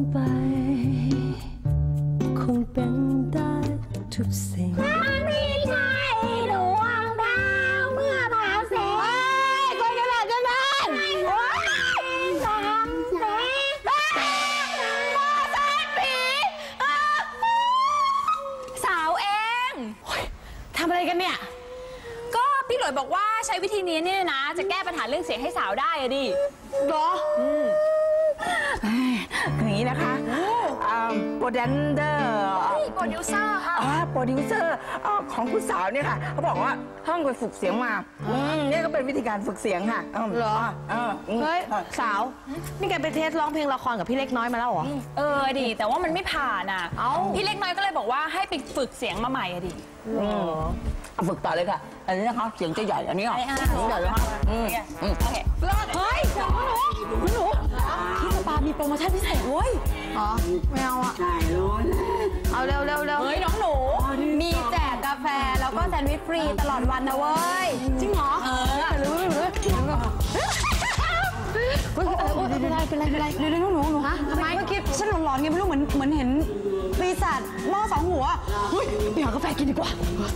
ไปคงเป็นได้ทุกสิ่งไม่ใช่ดวงดาวเมื่อผ่าแสงคนกระดาษจะนั่นสามแสงมอสานผีสาวเองทำอะไรกันเนี่ยก็พี่หลวยบอกว่าใช้วิธีนี้เนี่ยนะจะแก้ปัญหาเรื่องเสียงให้สาวได้อะดิหรออย่างนี้นะคะโปรดิวเซอร์ค่ะโปรดิวเซอร์ของคุณสาวเนี่ยค่ะเขาบอกว่าห้องไปฝึกเสียงมานี่ก็เป็นวิธีการฝึกเสียงค่ะเหรอเฮ้ยสาวนี่แกไปเทสร้องเพลงละครกับพี่เล็กน้อยมาแล้วเหรอดิแต่ว่ามันไม่ผ่านอ่ะพี่เล็กน้อยก็เลยบอกว่าให้ไปฝึกเสียงมาใหม่อะดิฝึกต่อเลยค่ะอันนี้นะคะเสียงจะใหญ่อันนี้เสียงใหญ่เลยค่ะโอเคเฮ้ยหนูพี่สปามีโปรโมชั่นพิเศษเว้ยอ๋อไม่เอาอ่ะเอาเร็วเฮ้ยน้องหนูมีแจกกาแฟแล้วก็แซนด์วิชฟรีตลอดวันนะเว้ยจริงเหรอเป็นไรเดี๋ยวหนูฮะทำไมเมื่อกี้ฉันหลอนๆไงไม่รู้เหมือนเห็นปีศาจหม้อสองหัวเฮ้ยไปหากาแฟกินดีกว่า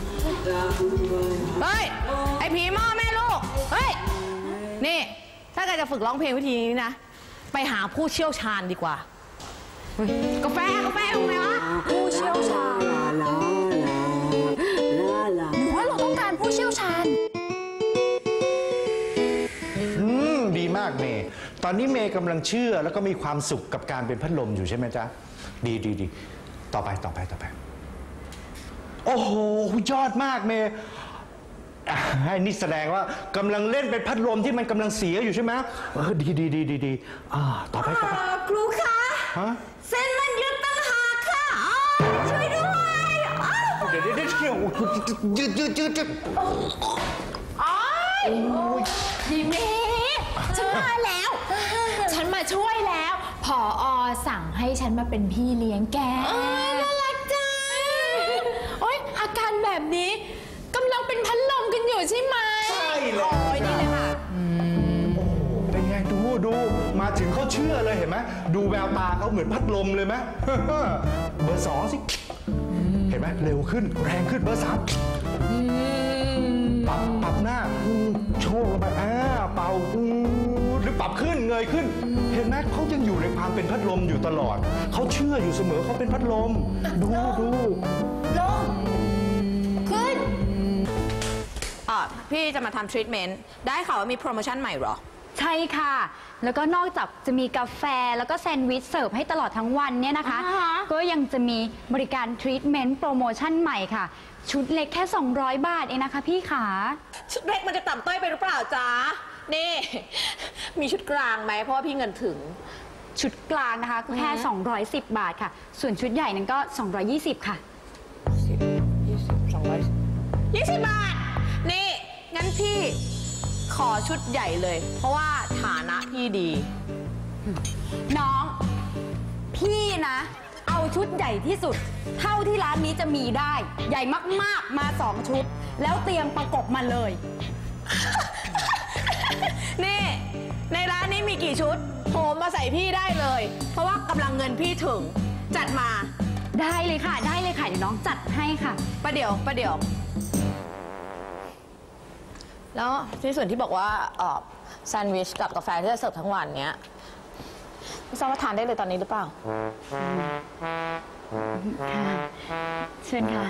เฮ้ยไอผีหม้อแม่ลูกเฮ้ยนี่ถ้าเกิดจะฝึกร้องเพลงวิธีนี้นะไปหาผู้เชี่ยวชาญดีกว่ากาแฟตรงไหนวะผู้เชี่ยวชาญหรือว่าเราต้องการผู้เชี่ยวชาญดีมากเมย์ตอนนี้เมย์กำลังเชื่อแล้วก็มีความสุขกับการเป็นพัดลมอยู่ใช่ไหมจ๊ะดีต่อไปโอ้โหยอดมากเมย์ให้นี่แสดงว่ากำลังเล่นเป็นพัดลมที่มันกำลังเสียอยู่ใช่ไหมดีต่อไปครูคะเส้นมันยึดตั้งหากค่ะช่วยด้วยเดี๋ยวยืดพี่เมย์ฉันมาแล้วฉันมาช่วยแล้วผอ.สั่งให้ฉันมาเป็นพี่เลี้ยงแกน่ารักจังโอ๊ยอาการแบบนี้กำลังเป็นพัดลมกันอยู่ใช่ไหมใช่เลยนี่เลยค่ะเป็นไงดูมาถึงเขาเชื่อเลยเห็นไหมดูแววตาเขาเหมือนพัดลมเลยไหมเบอร์2สิเห็นไหมเร็วขึ้นแรงขึ้นเบอร์3ปรับหน้าโชว์ลงไปเป่าหรือปรับขึ้นเงยขึ้นเห็นไหมเขายังอยู่ในความเป็นพัดลมอยู่ตลอดเขาเชื่ออยู่เสมอเขาเป็นพัดลมดูลงขึ้นพี่จะมาทำทรีทเมนต์ได้ข่าวว่ามีโปรโมชั่นใหม่หรอใช่ค่ะแล้วก็นอกจากจะมีกาแฟแล้วก็แซนด์วิชเสิร์ฟให้ตลอดทั้งวันเนี่ยนะคะก็ยังจะมีบริการทรีทเมนต์โปรโมชั่นใหม่ค่ะชุดเล็กแค่200 บาทเองนะคะพี่ขาชุดเล็กมันจะต่ำต้อยไปหรือเปล่าจ๊ะนี่มีชุดกลางไหมเพราะว่าพี่เงินถึงชุดกลางนะคะแค่210 บาทค่ะส่วนชุดใหญ่นั้นก็220ค่ะ 20 บาทนี่งั้นพี่ขอชุดใหญ่เลยเพราะว่าฐานะพี่ดีน้องพี่นะเอาชุดใหญ่ที่สุดเท่าที่ร้านนี้จะมีได้ใหญ่มากๆมา2 ชุดแล้วเตรียมประกบมาเลยนี่ในร้านนี้มีกี่ชุดโหมมาใส่พี่ได้เลยเพราะว่ากำลังเงินพี่ถึงจัดมาได้เลยค่ะเดี๋ยวน้องจัดให้ค่ะประเดี๋ยวแล้วในส่วนที่บอกว่าแซนด์วิชกับกาแฟที่จะเสิร์ฟทั้งวันเนี้ยไม่ทราบว่าทานได้เลยตอนนี้หรือเปล่าค่ะเชิญค่ะ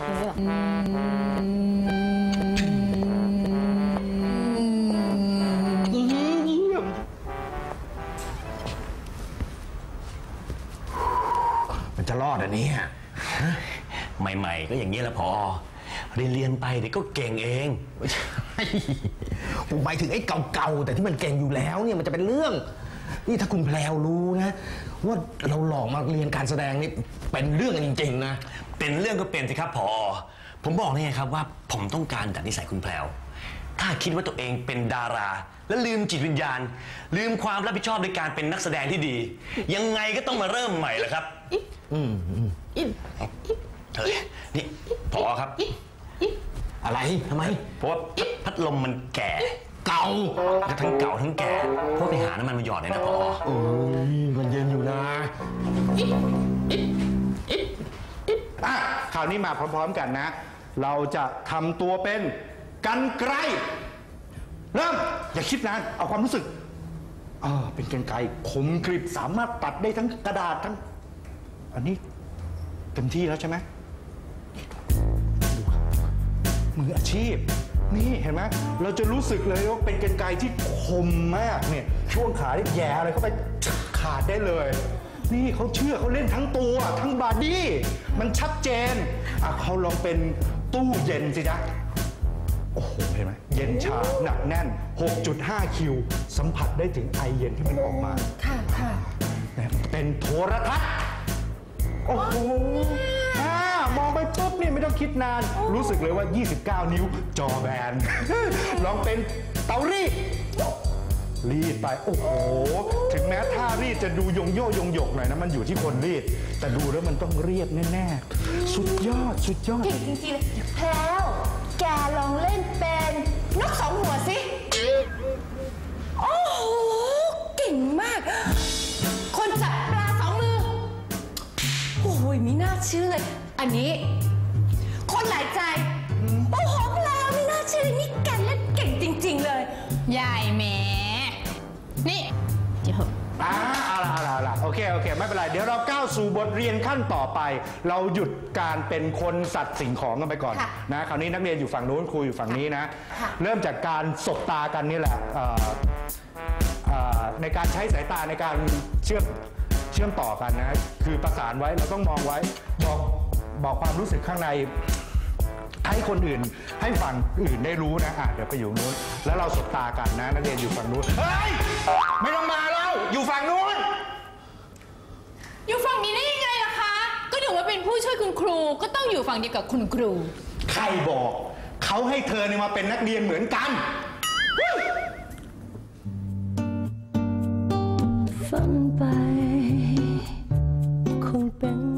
มันจะรอดอันนี้ใหม่ๆก็อย่างนี้แหละพอเรียนไปเดี๋ยวก็เก่งเองผมหมายถึงไอ้เก่าๆแต่ที่มันเก่งอยู่แล้วเนี่ยมันจะเป็นเรื่องนี่ถ้าคุณแพรวรู้นะว่าเราหลอกมาเรียนการแสดงนี่เป็นเรื่องจริงๆนะเป็นเรื่องก็เป็นสิครับพอผมบอกนี่ไงครับว่าผมต้องการดัดนิสัยคุณแพรวถ้าคิดว่าตัวเองเป็นดาราและลืมจิตวิญญาณลืมความรับผิดชอบในการเป็นนักแสดงที่ดียังไงก็ต้องมาเริ่มใหม่แหละครับนี่พอครับอะไรทำไมเพราะว่าพัดลมมันแก่เก่าทั้งเก่าทั้งแก่พวกไปหาน้ำมันมาหยอดเลยนะพอมันเย็นอยู่นะคราวนี้มาพร้อมๆกันนะ เราจะทำตัวเป็นกรรไกรเริ่มอย่าคิดนานเอาความรู้สึกเป็นกรรไกรคมกริบสามารถตัดได้ทั้งกระดาษทั้งอันนี้เต็มที่แล้วใช่ไหมดูครับมืออาชีพนี่เห็นไหมเราจะรู้สึกเลยว่าเป็นกรรไกรที่คมมากเนี่ยช่วงขาที่แย่อะไรเข้าไปขาดได้เลยนี่เขาเชื่อเขาเล่นทั้งตัวทั้งบอดี้มันชัดเจนเขาลองเป็นตู้เย็นสิจ๊ะโอ้โหเห็นไหมเย็นชาหนักแน่น 6.5 คิวสัมผัสได้ถึงไอเย็นที่มันออกมาค่ะเป็นโทรทัศน์โอ้โหมองไปปุ๊บเนี่ยไม่ต้องคิดนานรู้สึกเลยว่า 29 นิ้วจอแบน ลองเป็นเตารีดรีดไปโอ้โหถึงแม้ท่ารีดจะดูยงโยยงหยกหน่อยนะมันอยู่ที่คนรีดแต่ดูแล้วมันต้องเรียบแน่ๆสุดยอดเก่งจริงๆเลยแพรวแกลองเล่นเป็นนกสองหัวสิโอ้โหเก่งมากคนจับปลาสองมือโอ้ยไม่น่าเชื่อเลยอันนี้คนหลายใจโอ้โหแพรวไม่น่าเชื่อนี่แกเล่นเก่งจริงๆเลยยายแม่นี่เดี๋ยวเอาล่ะโอเคไม่เป็นไรเดี๋ยวเราก้าวสู่บทเรียนขั้นต่อไปเราหยุดการเป็นคนสัตว์สิ่งของกันไปก่อนนะคราวนี้นักเรียนอยู่ฝั่งนู้นครูอยู่ฝั่งนี้นะเริ่มจากการสบตากันนี่แหละในการใช้สายตาในการเชื่อมต่อกันนะคือประสานไว้เราต้องมองไว้บอกความรู้สึกข้างในให้คนอื่นให้ฝั่งอื่นได้รู้นะเดี๋ยวไปอยู่นู้นแล้วเราสบตากันนะนักเรียนอยู่ฝั่งนู้นเฮ้ยไม่ต้องมาแล้วอยู่ฝั่งนู้นอยู่ฝั่งนี้ได้ยังไงล่ะคะก็หนูว่าเป็นผู้ช่วยคุณครูก็ต้องอยู่ฝั่งเดียวกับคุณครูใครบอกเขาให้เธอเนี่ยมาเป็นนักเรียนเหมือนกันฝันไปคงเป็น